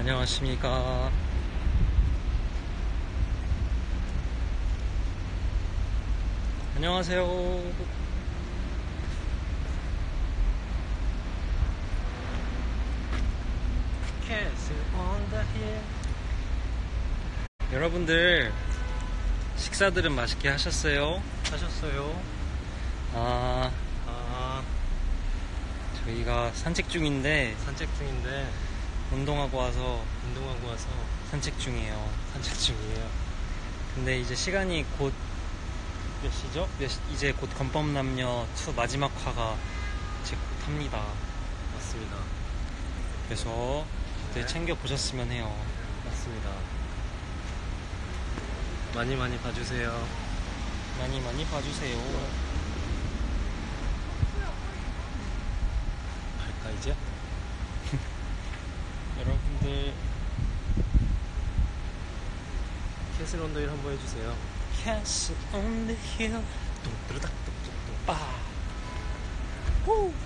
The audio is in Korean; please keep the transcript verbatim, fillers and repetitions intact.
안녕하십니까. 안녕하세요. 여러분들 식사들은 맛있게 하셨어요? 하셨어요? 아, 아, 저희가 산책 중인데 산책 중인데 운동하고 와서 운동하고 와서 산책 중이에요. 산책 중이에요. 근데 이제 시간이 곧 몇 시죠? 몇 시- 이제 곧 건법남녀 투 마지막 화가 이제 곧 합니다. 맞습니다. 그래서 그때 네. 챙겨 보셨으면 해요. 맞습니다. 많이 많이 봐주세요. 많이 많이 봐주세요. 갈까 이제? 여러분들 캐슬 언더힐 한번 해주세요. Castle on the hill. 뚱뜨르닥 뚱뚱뚱. 빠. 후.